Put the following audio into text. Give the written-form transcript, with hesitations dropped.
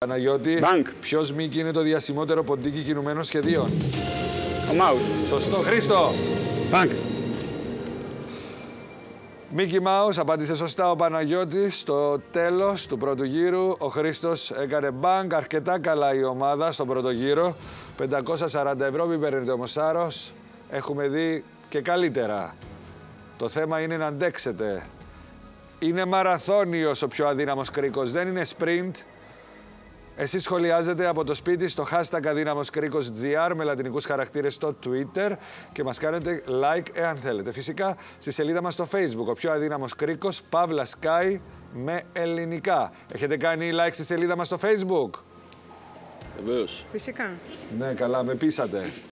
Παναγιώτη, Bank. ποιος Μίκη είναι το διασημότερο ποντίκι κινουμένων σχεδίων? Ο Μάους. Σωστό, Χρήστο. Bank. Μίκη Μάους, απάντησε σωστά ο Παναγιώτης. Στο τέλος του πρώτου γύρου, ο Χρήστος έκανε μπανκ. Αρκετά καλά η ομάδα στον πρώτο γύρο. 540 ευρώ, μην παίρνετε όμως άρρος. Έχουμε δει και καλύτερα. Το θέμα είναι να αντέξετε. Είναι μαραθώνιος ο πιο αδύναμος κρίκος, δεν είναι sprint. Εσείς σχολιάζετε από το σπίτι στο hashtag αδύναμος κρίκος GR με λατινικούς χαρακτήρες στο Twitter και μας κάνετε like εάν θέλετε. Φυσικά στη σελίδα μας στο Facebook, ο πιο αδύναμος κρίκος, Παύλα Sky με ελληνικά. Έχετε κάνει like στη σελίδα μας στο Facebook? Βεβαίως. Φυσικά. Ναι, καλά, με πείσατε.